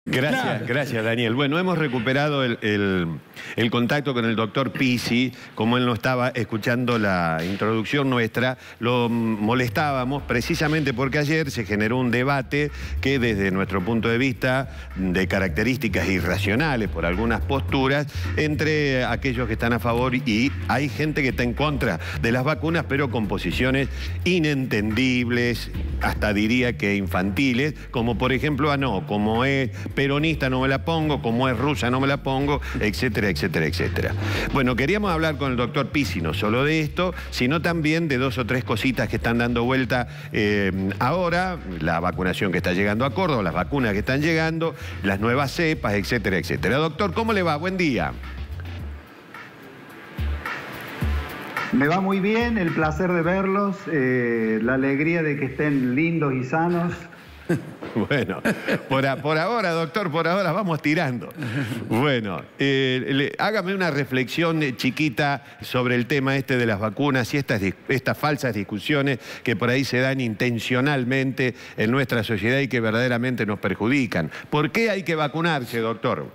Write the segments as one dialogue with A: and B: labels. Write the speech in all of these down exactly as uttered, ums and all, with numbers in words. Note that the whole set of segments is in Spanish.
A: Gracias, claro. gracias Daniel. Bueno, hemos recuperado el, el, el contacto con el doctor Pizzi. Como él no estaba escuchando la introducción nuestra, lo molestábamos precisamente porque ayer se generó un debate que desde nuestro punto de vista, de características irracionales por algunas posturas, entre aquellos que están a favor y hay gente que está en contra de las vacunas, pero con posiciones inentendibles, hasta diría que infantiles, como por ejemplo, ah no, como es peronista no me la pongo, como es rusa no me la pongo, etcétera, etcétera, etcétera. Bueno, queríamos hablar con el doctor Pizzi no solo de esto, sino también de dos o tres cositas que están dando vuelta eh, ahora, la vacunación que está llegando a Córdoba, las vacunas que están llegando, las nuevas cepas, etcétera, etcétera. Doctor, ¿cómo le va? Buen día.
B: Me va muy bien, el placer de verlos, eh, la alegría de que estén lindos y sanos.
A: Bueno, por, a, por ahora, doctor, por ahora vamos tirando. Bueno, eh, le, hágame una reflexión chiquita sobre el tema este de las vacunas y estas, estas falsas discusiones que por ahí se dan intencionalmente en nuestra sociedad y que verdaderamente nos perjudican. ¿Por qué hay que vacunarse, doctor?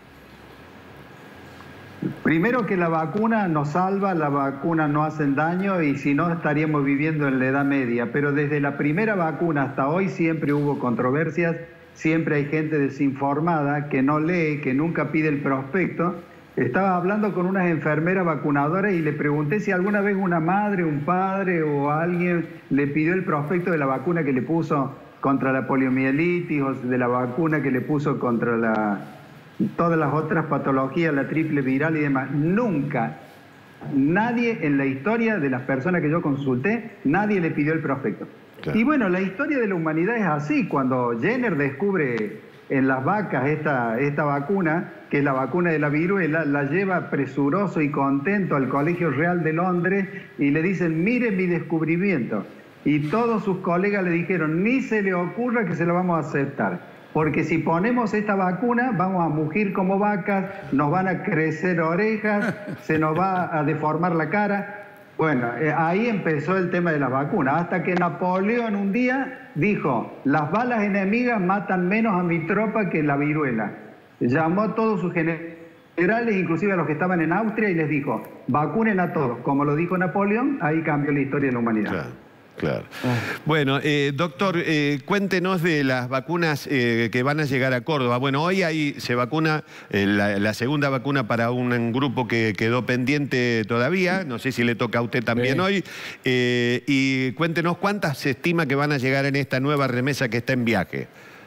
B: Primero que la vacuna nos salva, la vacuna no hace daño y si no estaríamos viviendo en la Edad Media. Pero desde la primera vacuna hasta hoy siempre hubo controversias, siempre hay gente desinformada que no lee, que nunca pide el prospecto. Estaba hablando con unas enfermeras vacunadoras y le pregunté si alguna vez una madre, un padre o alguien le pidió el prospecto de la vacuna que le puso contra la poliomielitis o de la vacuna que le puso contra la... todas las otras patologías, la triple viral y demás. Nunca, nadie en la historia de las personas que yo consulté, nadie le pidió el prospecto. Claro. Y bueno, la historia de la humanidad es así. Cuando Jenner descubre en las vacas esta, esta vacuna, que es la vacuna de la viruela, la lleva presuroso y contento al Colegio Real de Londres y le dicen, mire mi descubrimiento. Y todos sus colegas le dijeron, ni se le ocurra que se lo vamos a aceptar. Porque si ponemos esta vacuna, vamos a mugir como vacas, nos van a crecer orejas, se nos va a deformar la cara. Bueno, eh, ahí empezó el tema de la vacuna, hasta que Napoleón un día dijo, las balas enemigas matan menos a mi tropa que la viruela. Llamó a todos sus generales, inclusive a los que estaban en Austria, y les dijo, vacunen a todos. Como lo dijo Napoleón, ahí cambió la historia de la humanidad.
A: Claro. Claro. Bueno, eh, doctor, eh, cuéntenos de las vacunas eh, que van a llegar a Córdoba. Bueno, hoy ahí se vacuna eh, la, la segunda vacuna para un, un grupo que quedó pendiente todavía. No sé si le toca a usted también sí. hoy. Eh, y cuéntenos cuántas se estima que van a llegar en esta nueva remesa que está en viaje.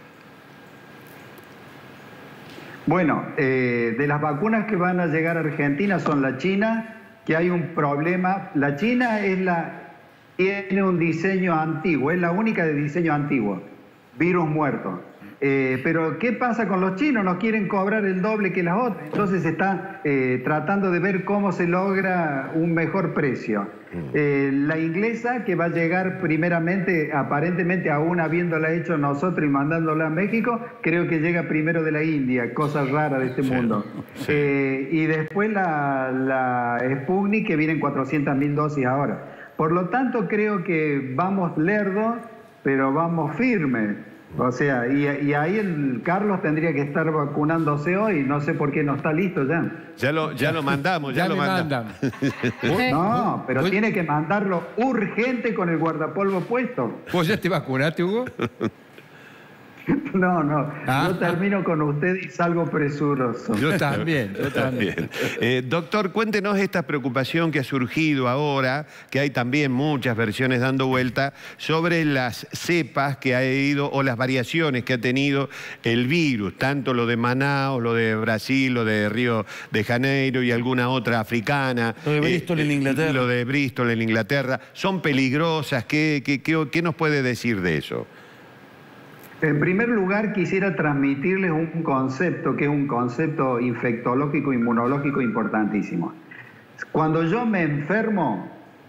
B: Bueno, eh, de las vacunas que van a llegar a Argentina son la China, que hay un problema. La China es la... tiene un diseño antiguo, es la única de diseño antiguo, virus muerto. Eh, pero ¿qué pasa con los chinos? Nos quieren cobrar el doble que las otras. Entonces se está eh, tratando de ver cómo se logra un mejor precio. Eh, la inglesa, que va a llegar primeramente, aparentemente aún habiéndola hecho nosotros y mandándola a México, creo que llega primero de la India, cosa rara de este sí, mundo. Sí. Eh, y después la, la Sputnik, que vienen cuatrocientas mil dosis ahora. Por lo tanto, creo que vamos lerdos, pero vamos firmes. O sea, y, y ahí el Carlos tendría que estar vacunándose hoy, no sé por qué no está listo ya.
A: Ya lo, ya lo mandamos, ya, ya lo mandamos.
B: No, pero ¿Vos? tiene que mandarlo urgente con el guardapolvo puesto.
C: ¿Vos ya te vacunaste, Hugo?
B: No, no, ah, yo termino con usted y salgo presuroso.
C: Yo también, yo también.
A: Eh, doctor, cuéntenos esta preocupación que ha surgido ahora, que hay también muchas versiones dando vuelta, sobre las cepas que ha ido, o las variaciones que ha tenido el virus, tanto lo de Manaus, lo de Brasil, lo de Río de Janeiro y alguna otra africana.
C: Lo de Bristol eh, en Inglaterra.
A: Lo de Bristol en Inglaterra. ¿Son peligrosas? ¿Qué, qué, qué, qué nos puede decir de eso?
B: En primer lugar, quisiera transmitirles un concepto que es un concepto infectológico, inmunológico importantísimo. Cuando yo me enfermo,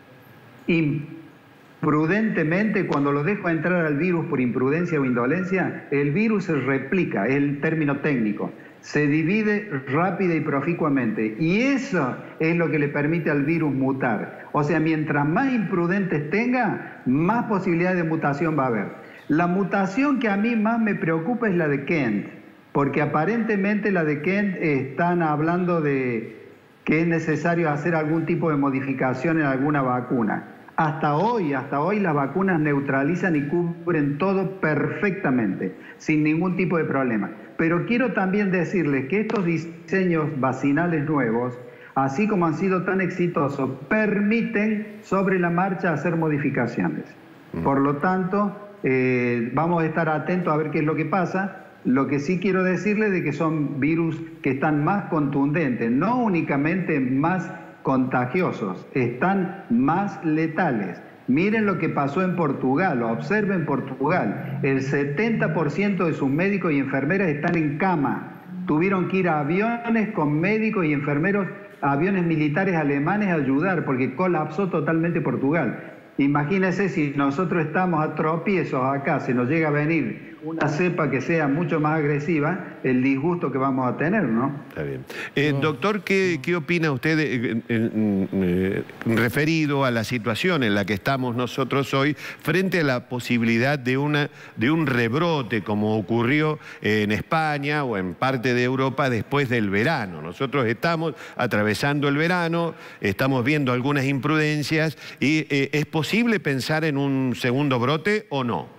B: imprudentemente, cuando lo dejo entrar al virus por imprudencia o indolencia, el virus se replica, es el término técnico. Se divide rápida y proficuamente. Y eso es lo que le permite al virus mutar. O sea, mientras más imprudentes tenga, más posibilidades de mutación va a haber. La mutación que a mí más me preocupa es la de Kent, porque aparentemente la de Kent están hablando de que es necesario hacer algún tipo de modificación en alguna vacuna. Hasta hoy, hasta hoy las vacunas neutralizan y cubren todo perfectamente, sin ningún tipo de problema. Pero quiero también decirles que estos diseños vacinales nuevos, así como han sido tan exitosos, permiten sobre la marcha hacer modificaciones. Por lo tanto, eh, vamos a estar atentos a ver qué es lo que pasa. Lo que sí quiero decirles es que son virus que están más contundentes, no únicamente más contagiosos, están más letales. Miren lo que pasó en Portugal, observen Portugal. El setenta por ciento de sus médicos y enfermeras están en cama. Tuvieron que ir a aviones con médicos y enfermeros, a aviones militares alemanes a ayudar, porque colapsó totalmente Portugal. Imagínense si nosotros estamos a tropiezos acá, se nos llega a venir una cepa que sea mucho más agresiva, el disgusto que vamos a tener, ¿no?
A: Está bien. Eh, doctor, ¿qué, ¿qué opina usted eh, eh, eh, referido a la situación en la que estamos nosotros hoy frente a la posibilidad de, una, de un rebrote como ocurrió en España o en parte de Europa después del verano? Nosotros estamos atravesando el verano, estamos viendo algunas imprudencias y eh, ¿es posible pensar en un segundo brote o no?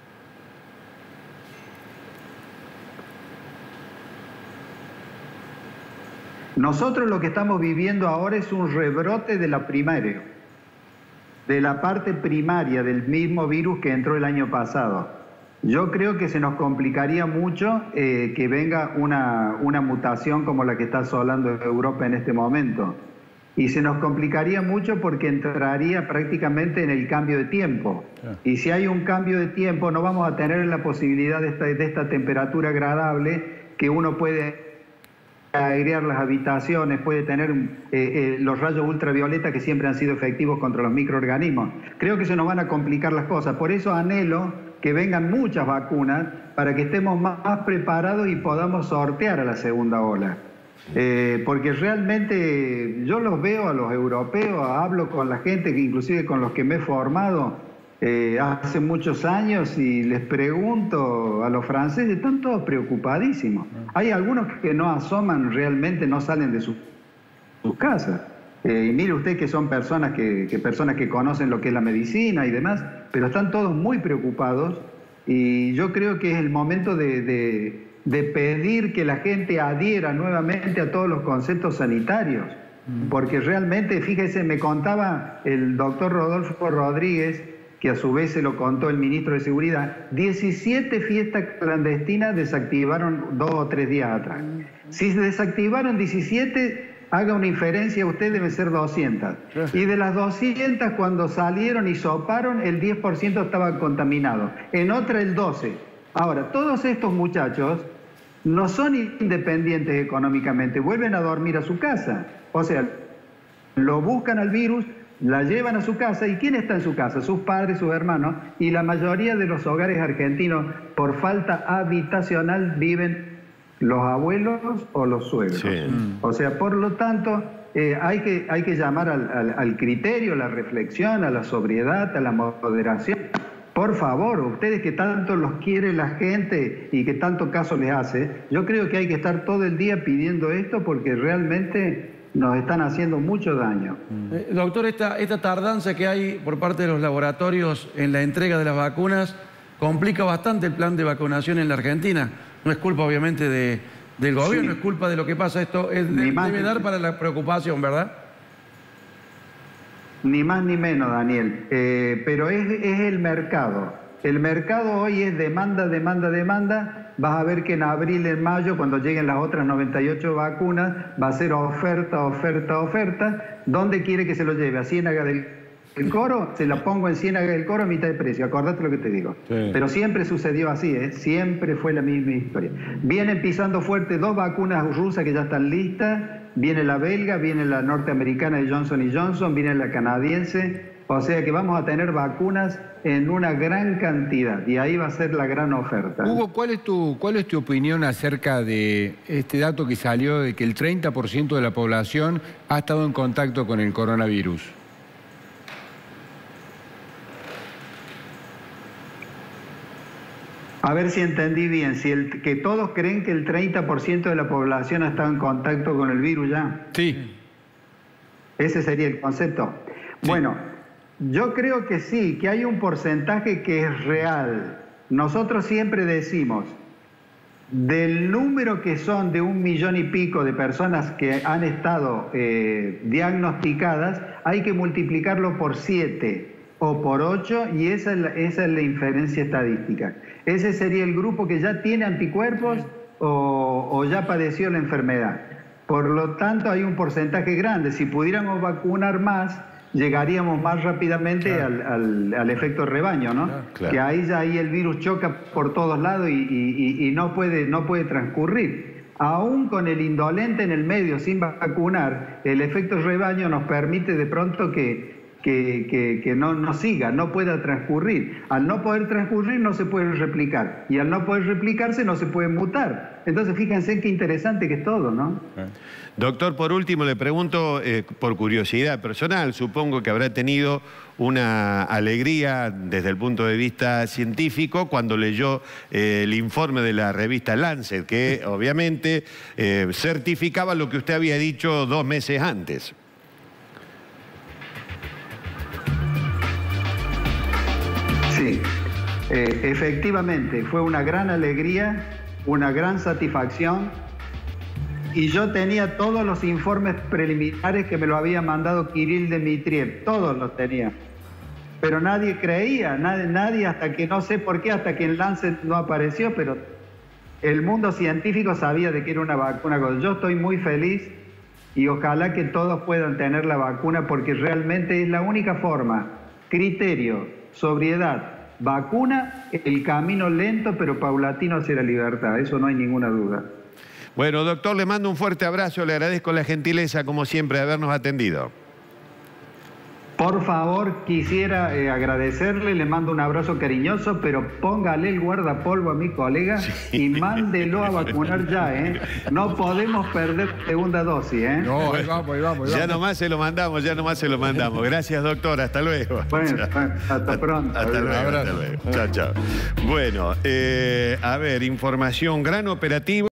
B: Nosotros lo que estamos viviendo ahora es un rebrote de la primaria, de la parte primaria del mismo virus que entró el año pasado. Yo creo que se nos complicaría mucho eh, que venga una, una mutación como la que está asolando Europa en este momento. Y se nos complicaría mucho porque entraría prácticamente en el cambio de tiempo. Y si hay un cambio de tiempo no vamos a tener la posibilidad de esta, de esta temperatura agradable que uno puede airear las habitaciones, puede tener eh, eh, los rayos ultravioleta que siempre han sido efectivos contra los microorganismos. Creo que se nos van a complicar las cosas. Por eso anhelo que vengan muchas vacunas para que estemos más, más preparados y podamos sortear a la segunda ola. Eh, porque realmente yo los veo a los europeos, hablo con la gente, que inclusive con los que me he formado eh, hace muchos años y les pregunto a los franceses, están todos preocupadísimos. Hay algunos que no asoman realmente, no salen de sus su casas. Eh, y mire usted que son personas que, que personas que conocen lo que es la medicina y demás, pero están todos muy preocupados y yo creo que es el momento de... de de pedir que la gente adhiera nuevamente a todos los conceptos sanitarios, porque realmente, fíjese, me contaba el doctor Rodolfo Rodríguez, que a su vez se lo contó el ministro de Seguridad, diecisiete fiestas clandestinas desactivaron dos o tres días atrás. Si se desactivaron diecisiete, haga una inferencia, usted debe ser doscientas. Y de las doscientas, cuando salieron y soparon, el diez por ciento estaba contaminado. En otra, el doce por ciento. Ahora, todos estos muchachos no son independientes económicamente, vuelven a dormir a su casa. O sea, lo buscan al virus, la llevan a su casa. ¿Y quién está en su casa? Sus padres, sus hermanos. Y la mayoría de los hogares argentinos, por falta habitacional, viven los abuelos o los suegros. Sí. O sea, por lo tanto, eh, hay, que, hay que llamar al, al, al criterio, a la reflexión, a la sobriedad, a la moderación. Por favor, ustedes que tanto los quiere la gente y que tanto caso les hace, yo creo que hay que estar todo el día pidiendo esto porque realmente nos están haciendo mucho daño.
C: Eh, doctor, esta, esta tardanza que hay por parte de los laboratorios en la entrega de las vacunas complica bastante el plan de vacunación en la Argentina. No es culpa, obviamente, de, del gobierno, sí. Es culpa de lo que pasa. Esto es, debe más, dar para la preocupación, ¿verdad?
B: Ni más ni menos, Daniel, eh, pero es, es el mercado. El mercado hoy es demanda, demanda, demanda. Vas a ver que en abril, en mayo, cuando lleguen las otras noventa y ocho vacunas, va a ser oferta, oferta, oferta. ¿Dónde quiere que se lo lleve? ¿A Ciénaga del Coro? Se la pongo en Ciénaga del Coro a mitad de precio. Acordate lo que te digo. Sí. Pero siempre sucedió así, ¿eh? Siempre fue la misma historia. Vienen pisando fuerte dos vacunas rusas que ya están listas. Viene la belga, viene la norteamericana de Johnson y Johnson, viene la canadiense, o sea que vamos a tener vacunas en una gran cantidad y ahí va a ser la gran oferta.
D: Hugo, ¿cuál es tu, cuál es tu opinión acerca de este dato que salió de que el treinta por ciento de la población ha estado en contacto con el coronavirus?
B: A ver si entendí bien, si el, que todos creen que el treinta por ciento de la población ha estado en contacto con el virus ya.
D: Sí.
B: Ese sería el concepto. Sí. Bueno, yo creo que sí, que hay un porcentaje que es real. Nosotros siempre decimos, del número que son de un millón y pico de personas que han estado eh, diagnosticadas, hay que multiplicarlo por siete o por ocho y esa es, la, esa es la inferencia estadística. Ese sería el grupo que ya tiene anticuerpos o, o ya padeció la enfermedad. Por lo tanto, hay un porcentaje grande. Si pudiéramos vacunar más, llegaríamos más rápidamente claro. al, al, al efecto rebaño, ¿no? Claro. Que ahí ya ahí el virus choca por todos lados y, y, y no, puede, no puede transcurrir. Aún con el indolente en el medio, sin vacunar, el efecto rebaño nos permite de pronto que, que, que, que no, no siga, no pueda transcurrir. Al no poder transcurrir no se puede replicar. Y al no poder replicarse no se puede mutar. Entonces fíjense qué interesante que es todo, ¿no?
A: Doctor, por último le pregunto, eh, por curiosidad personal, supongo que habrá tenido una alegría desde el punto de vista científico cuando leyó eh, el informe de la revista Lancet, que obviamente eh, certificaba lo que usted había dicho dos meses antes.
B: Sí, eh, efectivamente, fue una gran alegría, una gran satisfacción. Y yo tenía todos los informes preliminares que me lo había mandado Kirill Dmitriev, todos los tenía. Pero nadie creía, nadie, nadie hasta que no sé por qué, hasta que en Lancet no apareció, pero el mundo científico sabía de que era una vacuna. Yo estoy muy feliz y ojalá que todos puedan tener la vacuna porque realmente es la única forma, criterio, sobriedad, vacuna, el camino lento pero paulatino hacia la libertad, eso no hay ninguna duda.
A: Bueno, doctor, le mando un fuerte abrazo, le agradezco la gentileza, como siempre, de habernos atendido.
B: Por favor, quisiera eh, agradecerle, le mando un abrazo cariñoso, pero póngale el guardapolvo a mi colega sí. y mándelo a vacunar ya, ¿eh? No podemos perder segunda dosis, ¿eh?
D: No, ahí vamos, ahí vamos. Ahí
A: ya
D: vamos.
A: nomás se lo mandamos, ya nomás se lo mandamos. Gracias, doctor, hasta luego.
B: Bueno, hasta pronto.
A: Hasta luego, hasta luego. Chao, chao. Bueno, eh, a ver, información, gran operativo.